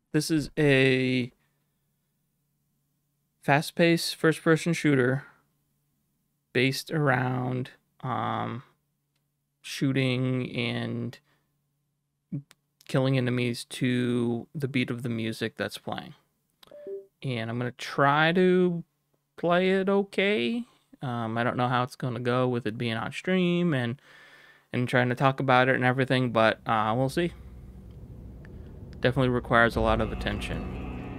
This is a fast-paced first-person shooter based around shooting and killing enemies to the beat of the music that's playing. And I'm going to try to play it okay. I don't know how it's going to go with it being on stream and trying to talk about it and everything, but we'll see. Definitely requires a lot of attention.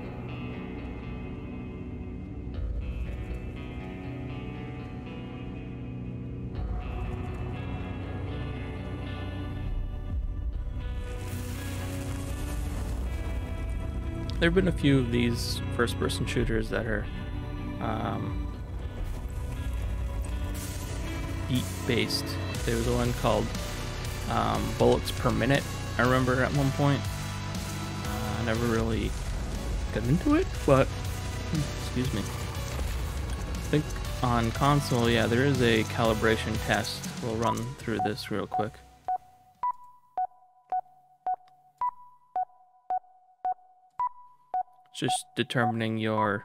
There have been a few of these first-person shooters that are beat-based. There was one called Bullets Per Minute, I remember at one point. I never really got into it, but excuse me. I think on console, yeah, there is a calibration test. We'll run through this real quick. It's just determining your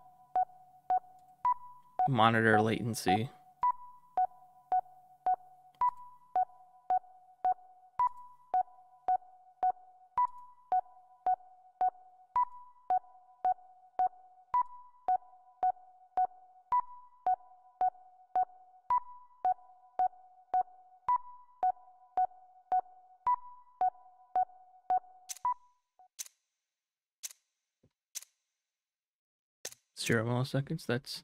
monitor latency. Zero milliseconds, that's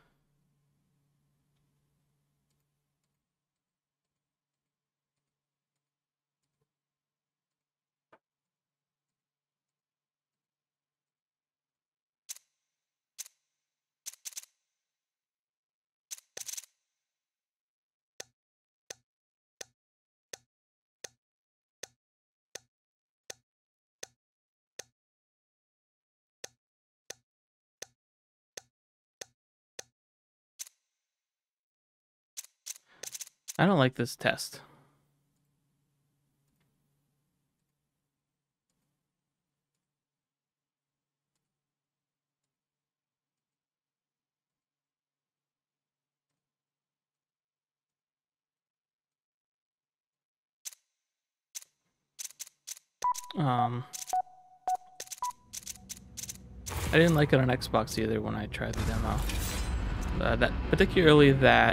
I don't like this test. I didn't like it on Xbox either when I tried the demo. That particularly that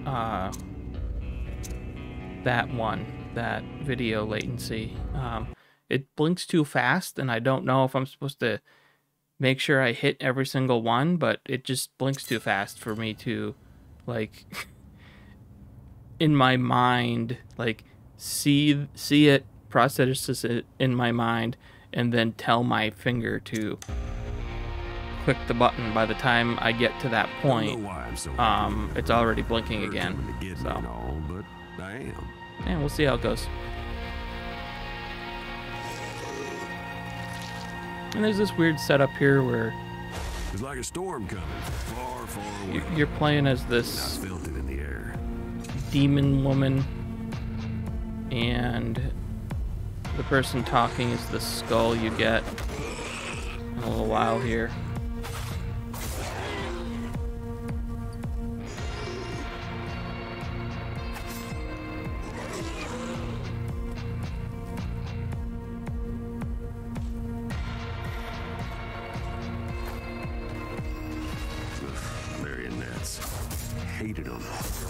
video latency. It blinks too fast, and I don't know if I'm supposed to make sure I hit every single one, but it just blinks too fast for me to, like, in my mind, like, see it, process it in my mind, and then tell my finger to click the button. By the time I get to that point, it's already blinking again. So, and we'll see how it goes. And there's this weird setup here where it's like a storm coming, far, far away. You're playing as this I felt it in the air. Demon woman, and the person talking is the skull you get in a little while here. Marionettes. Hated them.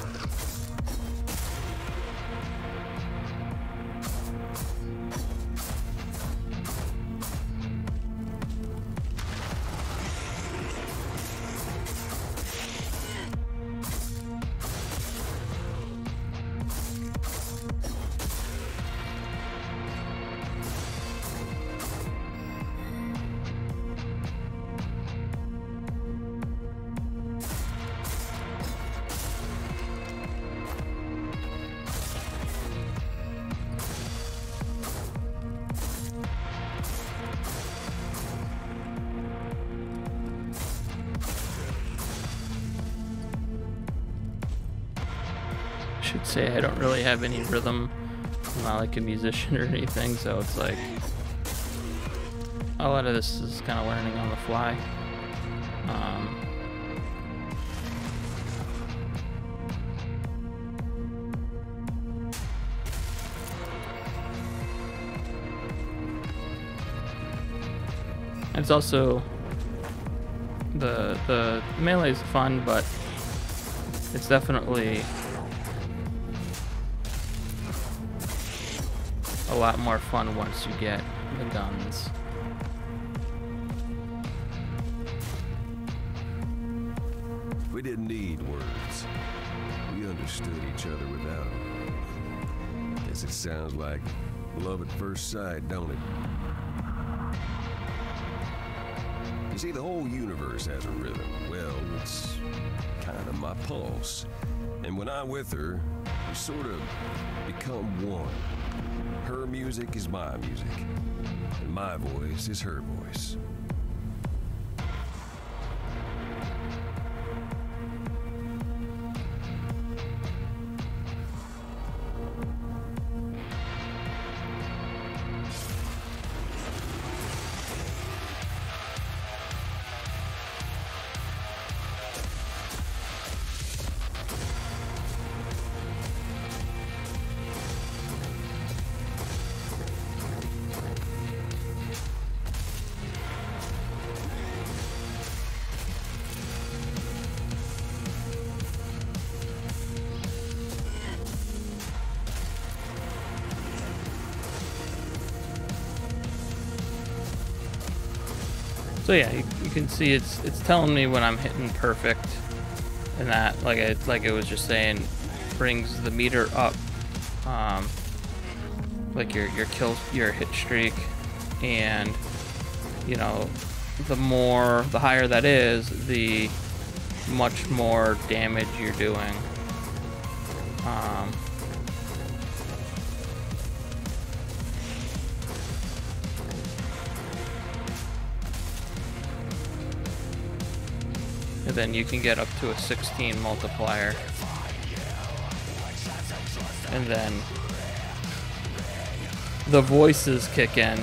Should say I don't really have any rhythm. I'm not like a musician or anything, so it's like A lot of this is kind of learning on the fly. It's also the melee is fun, but it's definitely a lot more fun once you get the guns. We didn't need words. We understood each other without them. Guess it sounds like love at first sight, don't it? You see, the whole universe has a rhythm. Well, it's kind of my pulse. And when I'm with her, we sort of become one. Her music is my music, and my voice is her voice. So yeah, you can see it's telling me when I'm hitting perfect, and that like it was just saying, brings the meter up, like your hit streak, and you know, the higher that is, the much more damage you're doing. And then you can get up to a 16 multiplier. And then the voices kick in.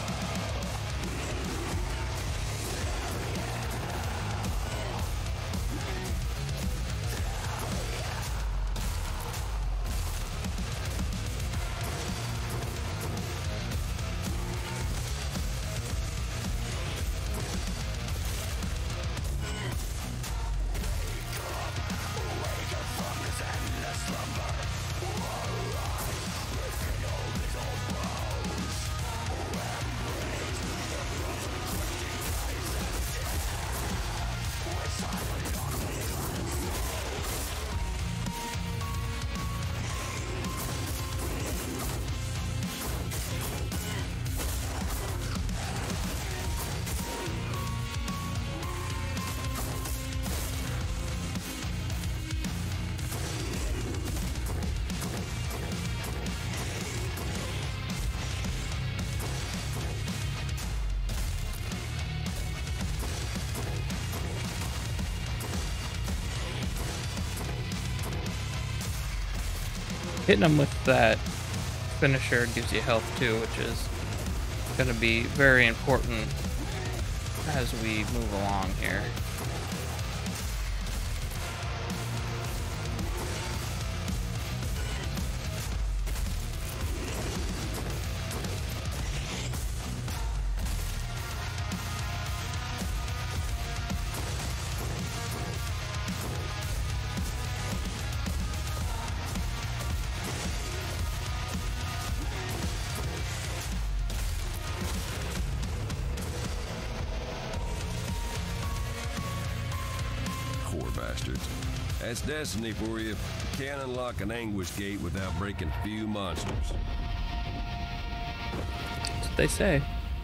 Hitting them with that finisher gives you health too, which is going to be very important as we move along here. Bastards. That's destiny for you. You can't unlock an anguish gate without breaking a few monsters. That's what they say.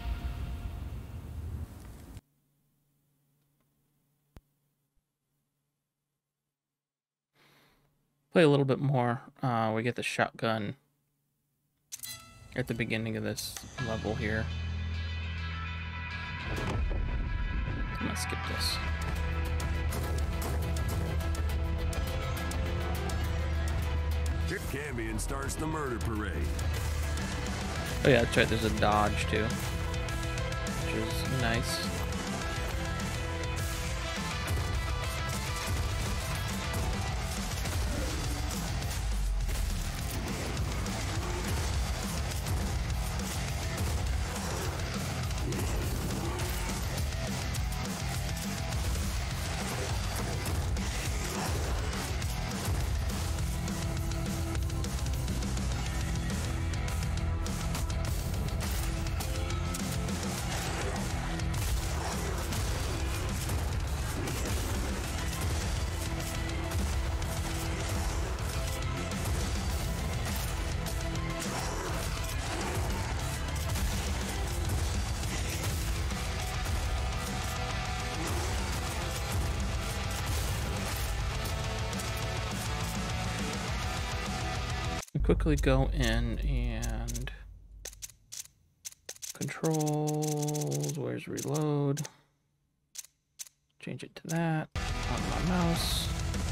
Play a little bit more. We get the shotgun at the beginning of this level here. I'm gonna skip this. Chip Cambion starts the murder parade. Oh yeah, that's right, there's a dodge too. which is nice. Quickly go in and controls, where's reload? Change it to that on my mouse.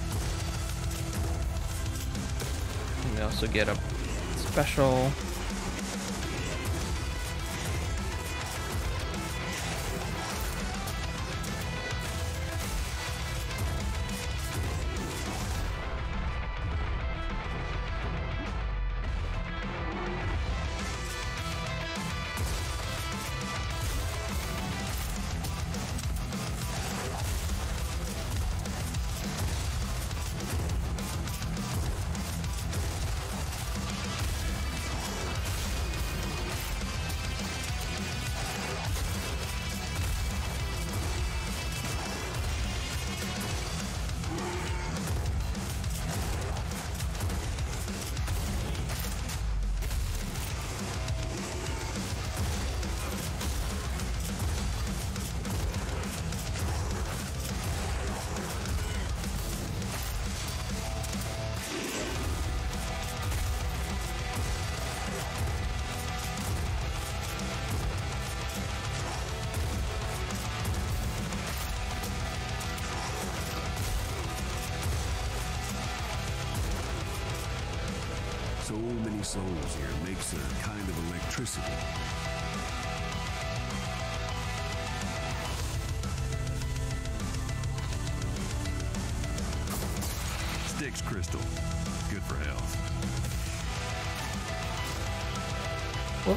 And we also get a special So many souls here makes a kind of electricity. Styx crystal. Good for health. Whoop.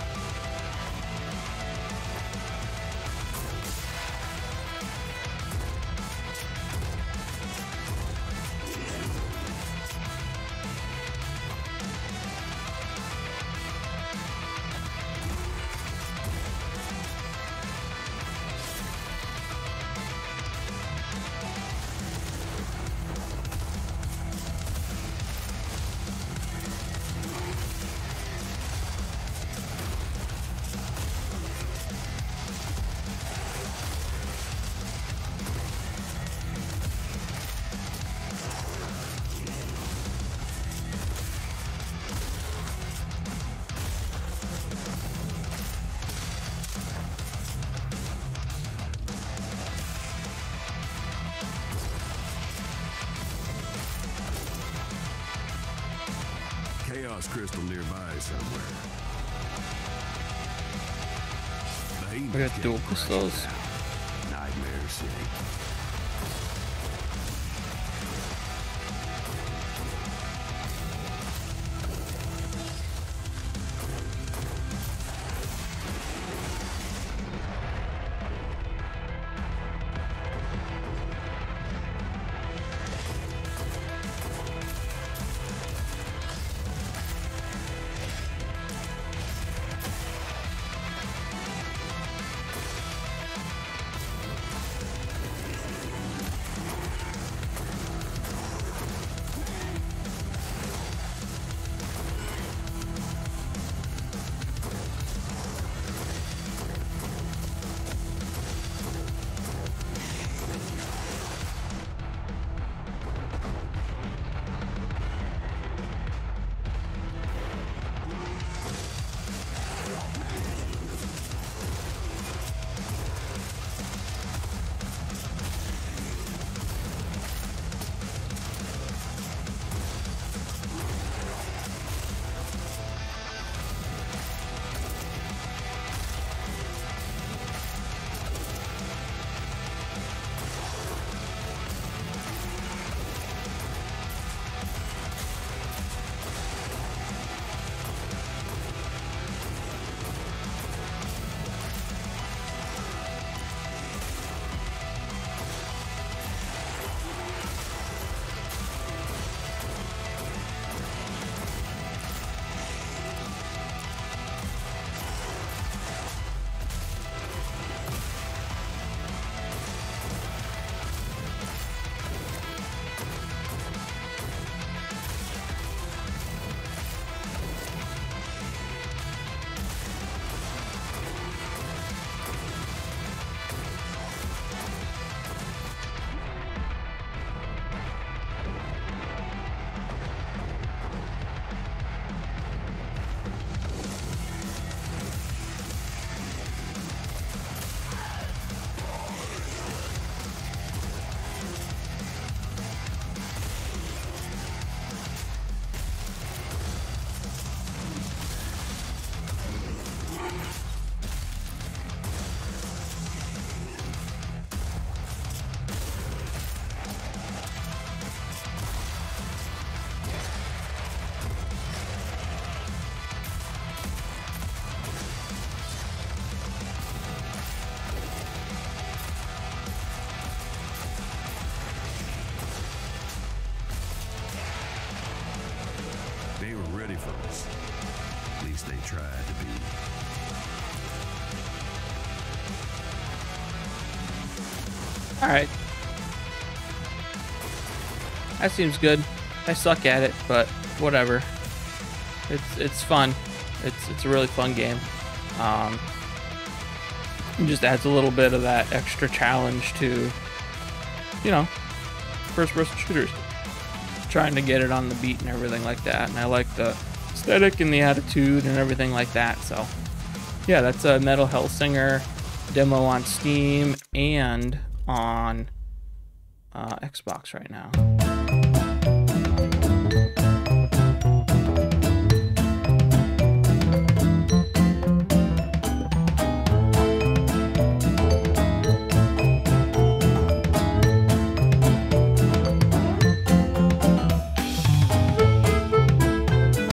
Chaos crystal nearby somewhere. We got dual pistols. Nightmare City. tried to be. All right. That seems good. I suck at it, but whatever. It's fun. It's a really fun game. It just adds a little bit of that extra challenge to, you know, first-person shooters. Trying to get it on the beat and everything like that. And I like the aesthetic and the attitude and everything like that. So, yeah, that's a Metal Hellsinger demo on Steam and on Xbox right now.